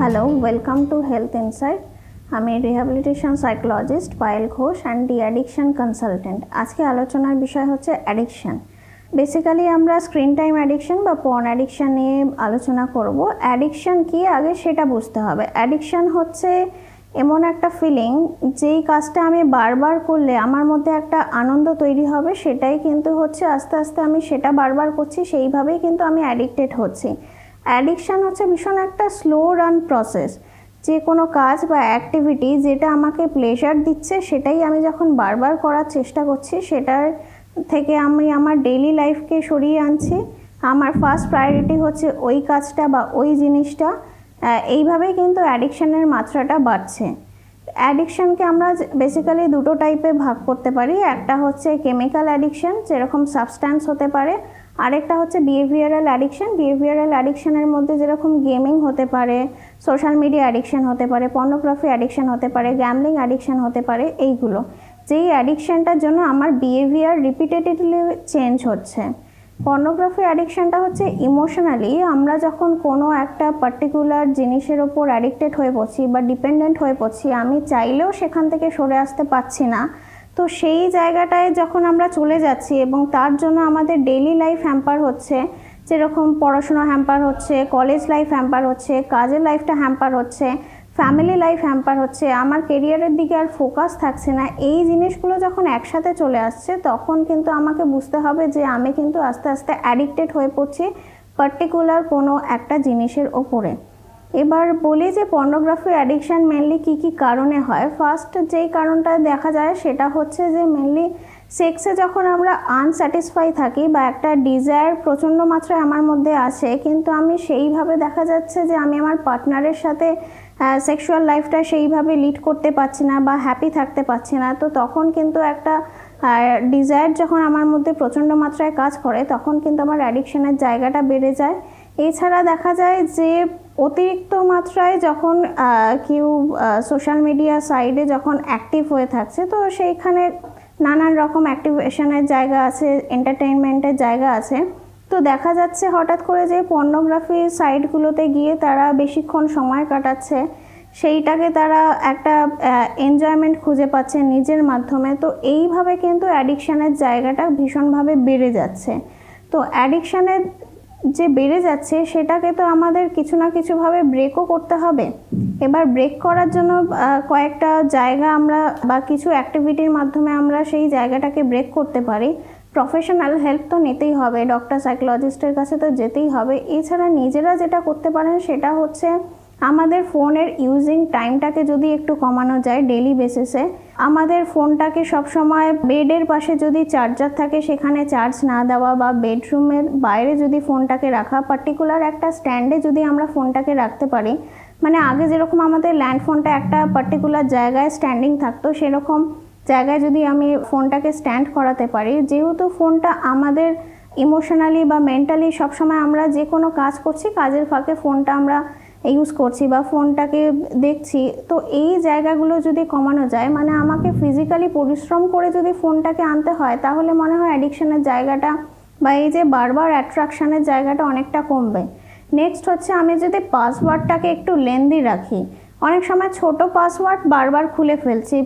Hello, welcome to health insight. আমি rehabilitation psychologist Payel Ghosh and de addiction consultant. আজকে আলোচনার বিষয় হচ্ছে অ্যাডিকশান। বেসিক্যালি আমরা স্ক্রিন টাইম অ্যাডিকশান বা পর্ন অ্যাডিকশান নিয়ে আলোচনা করব। অ্যাডিকশান কী আগে সেটা বুঝতে হবে। অ্যাডিকশান হচ্ছে এমন একটা ফিলিং, যেই কাজটা আমি বারবার করলে আমার মধ্যে একটা আনন্দ তৈরি হবে, সেটাই কিন্তু হচ্ছে আস্তে আস্তে আমি সেটা বারবার করছি, সেইভাবেই কিন্তু আমি অ্যাডিক্টেড হচ্ছি। অ্যাডিকশান হচ্ছে ভীষণ একটা স্লো রান প্রসেস। যে কোনো কাজ বা অ্যাক্টিভিটি যেটা আমাকে প্লেজার দিচ্ছে, সেটাই আমি যখন বারবার করার চেষ্টা করছি, সেটার থেকে আমি আমার ডেইলি লাইফকে সরিয়ে আনছি। আমার ফার্স্ট প্রায়োরিটি হচ্ছে ওই কাজটা বা ওই জিনিসটা। এইভাবেই কিন্তু অ্যাডিকশানের মাত্রাটা বাড়ছে। অ্যাডিকশানকে আমরা বেসিক্যালি দুটো টাইপে ভাগ করতে পারি। একটা হচ্ছে কেমিক্যাল অ্যাডিকশান, যেরকম সাবস্ট্যান্স হতে পারে। আরেকটা হচ্ছে বিহেভিয়ারাল অ্যাডিকশান। বিহেভিয়ারাল অ্যাডিকশানের মধ্যে যেরকম গেমিং হতে পারে, সোশ্যাল মিডিয়া অ্যাডিকশান হতে পারে, পর্নোগ্রাফি অ্যাডিকশান হতে পারে, গ্যামলিং অ্যাডিকশান হতে পারে। এইগুলো যেই অ্যাডিকশানটার জন্য আমার বিহেভিয়ার রিপিটেটিভলি চেঞ্জ হচ্ছে। পর্নোগ্রাফি অ্যাডিকশানটা হচ্ছে ইমোশনালি আমরা যখন কোনো একটা পার্টিকুলার জিনিসের ওপর অ্যাডিক্টেড হয়ে পড়ছি বা ডিপেন্ডেন্ট হয়ে পড়ছি, আমি চাইলেও সেখান থেকে সরে আসতে পারছি না। তো সেই জায়গাটায় যখন আমরা চলে যাচ্ছি এবং তার জন্য আমাদের ডেইলি লাইফ হ্যাম্পার হচ্ছে, যেরকম পড়াশোনা হ্যাম্পার হচ্ছে, কলেজ লাইফ হ্যাম্পার হচ্ছে, কাজের লাইফটা হ্যাম্পার হচ্ছে, ফ্যামিলি লাইফ হ্যাম্পার হচ্ছে, আমার কেরিয়ারের দিকে আর ফোকাস থাকছে না। এই জিনিসগুলো যখন একসাথে চলে আসছে, তখন কিন্তু আমাকে বুঝতে হবে যে আমি কিন্তু আস্তে আস্তে অ্যাডিক্টেড হয়ে পড়ছি পার্টিকুলার কোনো একটা জিনিসের ওপরে। এবার বলি যে পর্নোগ্রাফি অ্যাডিকশান মেনলি কী কী কারণে হয়। ফার্স্ট যেই কারণটা দেখা যায় সেটা হচ্ছে যে মেনলি সেক্সে যখন আমরা আনস্যাটিসফাই থাকি বা একটা ডিজায়ার প্রচণ্ড মাত্রায় আমার মধ্যে আসে, কিন্তু আমি সেইভাবে দেখা যাচ্ছে যে আমি আমার পার্টনারের সাথে সেক্সুয়াল লাইফটা সেইভাবে লিড করতে পারছি না বা হ্যাপি থাকতে পারছি না। তো তখন কিন্তু একটা ডিজায়ার যখন আমার মধ্যে প্রচণ্ড মাত্রায় কাজ করে, তখন কিন্তু আমার অ্যাডিকশানের জায়গাটা বেড়ে যায়। এছাড়া দেখা যায় যে অতিরিক্ত মাত্রায় যখন কেউ সোশ্যাল মিডিয়া সাইডে যখন অ্যাক্টিভ হয়ে থাকছে, তো সেইখানে নানান রকম অ্যাক্টিভেশনের জায়গা আছে, এন্টারটেইনমেন্টের জায়গা আছে। তো দেখা যাচ্ছে হঠাৎ করে যে পর্নোগ্রাফি সাইটগুলোতে গিয়ে তারা বেশিক্ষণ সময় কাটাচ্ছে, সেইটাকে তারা একটা এনজয়মেন্ট খুঁজে পাচ্ছে নিজের মাধ্যমে। তো এইভাবে কিন্তু অ্যাডিকশানের জায়গাটা ভীষণভাবে বেড়ে যাচ্ছে। তো অ্যাডিকশানের যে বেড়ে যাচ্ছে, সেটাকে তো আমাদের কিছু না কিছুভাবে ব্রেকও করতে হবে। এবার ব্রেক করার জন্য কয়েকটা জায়গা আমরা বা কিছু অ্যাক্টিভিটির মাধ্যমে আমরা সেই জায়গাটাকে ব্রেক করতে পারি। প্রফেশনাল হেল্প তো নিতেই হবে, ডক্টর সাইকোলজিস্টের কাছে তো যেতেই হবে। এছাড়া নিজেরা যেটা করতে পারেন সেটা হচ্ছে আমাদের ফোনের ইউজিং টাইমটাকে যদি একটু কমানো যায় ডেইলি বেসিসে। আমাদের ফোনটাকে সবসময় বেডের পাশে যদি চার্জার থাকে সেখানে চার্জ না দেওয়া, বা বেডরুমের বাইরে যদি ফোনটাকে রাখা, পার্টিকুলার একটা স্ট্যান্ডে যদি আমরা ফোনটাকে রাখতে পারি, মানে আগে যেরকম আমাদের ল্যান্ড ফোনটা একটা পার্টিকুলার জায়গায় স্ট্যান্ডিং থাকতো, সেরকম জায়গায় যদি আমি ফোনটাকে স্ট্যান্ড করাতে পারি, যেহেতু ফোনটা আমাদের ইমোশনালি বা মেন্টালি সবসময় আমরা যে কোনো কাজ করছি, কাজের ফাঁকে ফোনটা আমরা ইউজ করছি বা ফোনটাকে দেখছি, তো এই জায়গাগুলো যদি কমানো যায়, মানে আমাকে ফিজিক্যালি পরিশ্রম করে যদি ফোনটাকে আনতে হয়, তাহলে মনে হয় অ্যাডিকশানের জায়গাটা বা এই যে বারবার অ্যাট্রাকশানের জায়গাটা অনেকটা কমবে। নেক্সট হচ্ছে আমি যদি পাসওয়ার্ডটাকে একটু লেন্দি রাখি। অনেক সময় ছোট পাসওয়ার্ড বারবার খুলে ফেলছি,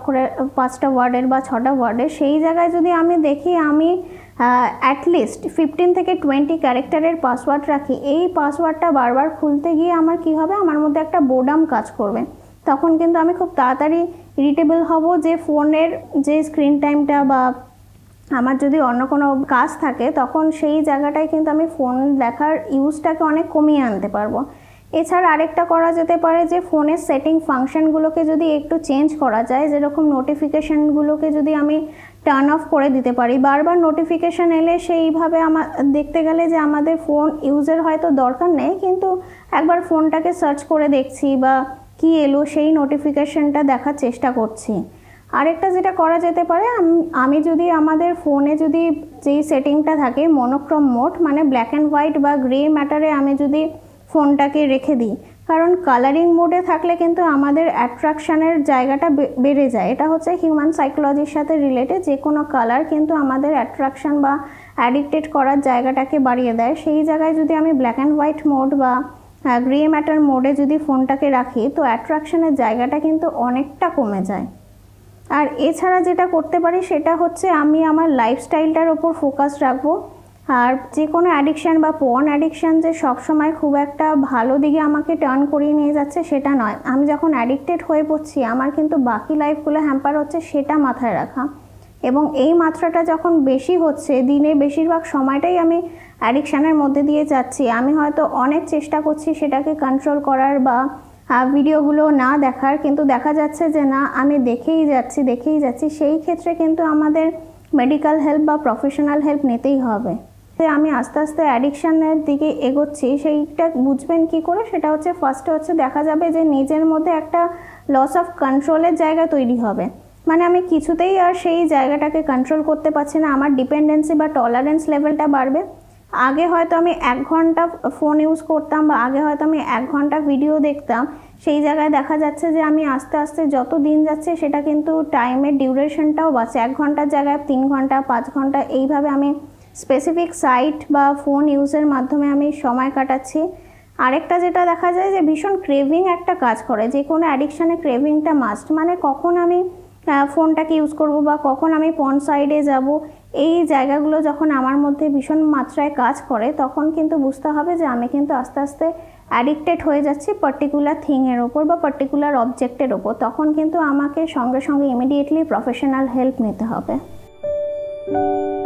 5টা ওয়ার্ডের বা 6টা ওয়ার্ডের, সেই জায়গায় যদি আমি দেখি আমি অ্যাটলিস্ট 15 থেকে 20 ক্যারেক্টারের পাসওয়ার্ড রাখি, এই পাসওয়ার্ডটা বারবার খুলতে গিয়ে আমার কি হবে, আমার মধ্যে একটা বোর্ডাম কাজ করবে। তখন কিন্তু আমি খুব তাড়াতাড়ি ইরিটেবল হব যে ফোনের যে স্ক্রিন টাইমটা বা আমার যদি অন্য কোনো কাজ থাকে, তখন সেই জায়গাটায় কিন্তু আমি ফোন দেখার ইউজটাকে অনেক কমিয়ে আনতে পারবো। এছাড়া আরেকটা করা যেতে পারে যে ফোনের সেটিং ফাংশনগুলোকে যদি একটু চেঞ্জ করা যায়, যেরকম নোটিফিকেশানগুলোকে যদি আমি টার্ন অফ করে দিতে পারি। বারবার নোটিফিকেশান এলে সেইভাবে দেখতে গেলে যে আমাদের ফোন ইউজের হয়তো দরকার নেই, কিন্তু একবার ফোনটাকে সার্চ করে দেখছি বা কি এলো সেই নোটিফিকেশানটা দেখার চেষ্টা করছি। আরেকটা যেটা করা যেতে পারে, আমি যদি আমাদের ফোনে যদি যেই সেটিংটা থাকে মনোক্রোম মোড, মানে ব্ল্যাক অ্যান্ড হোয়াইট বা গ্রে ম্যাটারে আমি যদি ফোনটাকে রেখে দিই, কারণ কালারিং মোডে থাকলে কিন্তু আমাদের অ্যাট্রাকশানের জায়গাটা বেড়ে যায়। এটা হচ্ছে হিউম্যান সাইকোলজির সাথে রিলেটেড। যে কোনো কালার কিন্তু আমাদের অ্যাট্রাকশান বা অ্যাডিক্টেড করার জায়গাটাকে বাড়িয়ে দেয়। সেই জায়গায় যদি আমি ব্ল্যাক অ্যান্ড হোয়াইট মোড বা গ্রে ম্যাটার মোডে যদি ফোনটাকে রাখি তো অ্যাট্রাকশনের জায়গাটা কিন্তু অনেকটা কমে যায়। আর এছাড়া যেটা করতে পারি সেটা হচ্ছে আমি আমার লাইফস্টাইলটার ওপর ফোকাস রাখবো। আর যে কোনো অ্যাডিকশান বা পর্ন অ্যাডিকশান যে সবসময় খুব একটা ভালো দিকে আমাকে টার্ন করিয়ে নিয়ে যাচ্ছে সেটা নয়। আমি যখন অ্যাডিক্টেড হয়ে পড়ছি আমার কিন্তু বাকি লাইফগুলো হ্যাম্পার হচ্ছে, সেটা মাথায় রাখা। এবং এই মাত্রাটা যখন বেশি হচ্ছে, দিনে বেশিরভাগ সময়টাই আমি অ্যাডিকশানের মধ্যে দিয়ে যাচ্ছি, আমি হয়তো অনেক চেষ্টা করছি সেটাকে কন্ট্রোল করার বা ভিডিওগুলো না দেখার, কিন্তু দেখা যাচ্ছে যে না, আমি দেখেই যাচ্ছি, সেই ক্ষেত্রে কিন্তু আমাদের মেডিকেল হেল্প বা প্রফেশনাল হেল্প নিতেই হবে। আমি আস্তে আস্তে অ্যাডিকশানের দিকে এগোচ্ছি, সেইটা বুঝবেন কি করে? সেটা হচ্ছে ফার্স্টে হচ্ছে দেখা যাবে যে নিজের মধ্যে একটা লস অফ কন্ট্রোলের জায়গা তৈরি হবে। মানে আমি কিছুতেই আর সেই জায়গাটাকে কন্ট্রোল করতে পারছি না, আমার ডিপেন্ডেন্সি বা টলারেন্স লেভেলটা বাড়বে। আগে হয়তো আমি 1 ঘন্টা ফোন ইউজ করতাম বা আগে হয়তো আমি 1 ঘন্টা ভিডিও দেখতাম, সেই জায়গায় দেখা যাচ্ছে যে আমি আস্তে আস্তে যত দিন যাচ্ছে সেটা কিন্তু টাইমের ডিউরেশনটাও বাড়ছে। 1 ঘন্টার জায়গায় 3 ঘন্টা, 5 ঘন্টা এইভাবে আমি স্পেসিফিক সাইট বা ফোন ইউজের মাধ্যমে আমি সময় কাটাচ্ছি। আরেকটা যেটা দেখা যায় যে ভীষণ ক্রেভিং একটা কাজ করে, যে কোনো অ্যাডিকশানে ক্রেভিংটা মাস্ট। মানে কখন আমি ফোনটাকে ইউজ করব বা কখন আমি পর্ন সাইডে যাব, এই জায়গাগুলো যখন আমার মধ্যে ভীষণ মাত্রায় কাজ করে তখন কিন্তু বুঝতে হবে যে আমি কিন্তু আস্তে আস্তে অ্যাডিক্টেড হয়ে যাচ্ছি পার্টিকুলার থিংয়ের ওপর বা পার্টিকুলার অবজেক্টের ওপর। তখন কিন্তু আমাকে সঙ্গে সঙ্গে ইমিডিয়েটলি প্রফেশনাল হেল্প নিতে হবে।